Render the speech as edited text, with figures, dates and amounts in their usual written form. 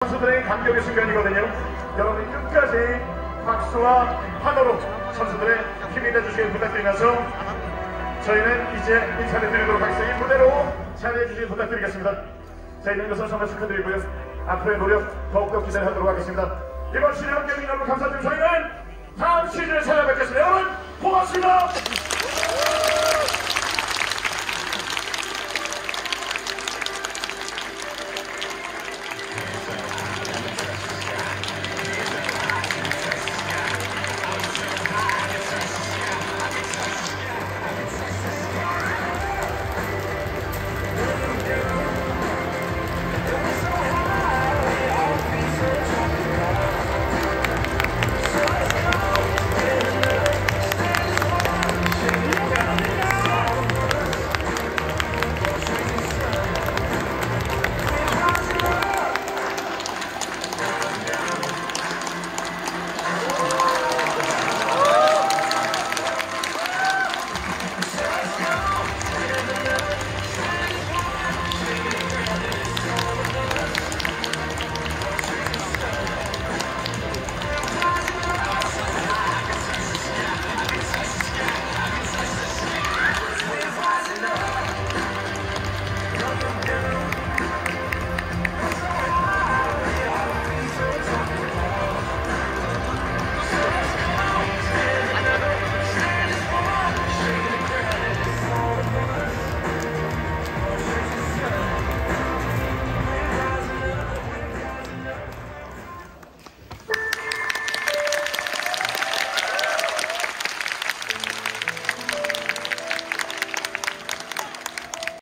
선수들의 감격의 순간이거든요. 여러분 끝까지 박수와 환호로 선수들의 힘이 돼주시길 부탁드리면서 저희는 이제 인사를 드리도록 하겠습니다. 이 무대로 자리해주시길 부탁드리겠습니다. 저희는 이것을 정말 축하드리고요. 앞으로의 노력 더욱더 기대하도록 하겠습니다. 이번 시즌 함께 해주신 여러분 감사드리고 저희는 다음 시즌에 찾아뵙겠습니다. 여러분 고맙습니다.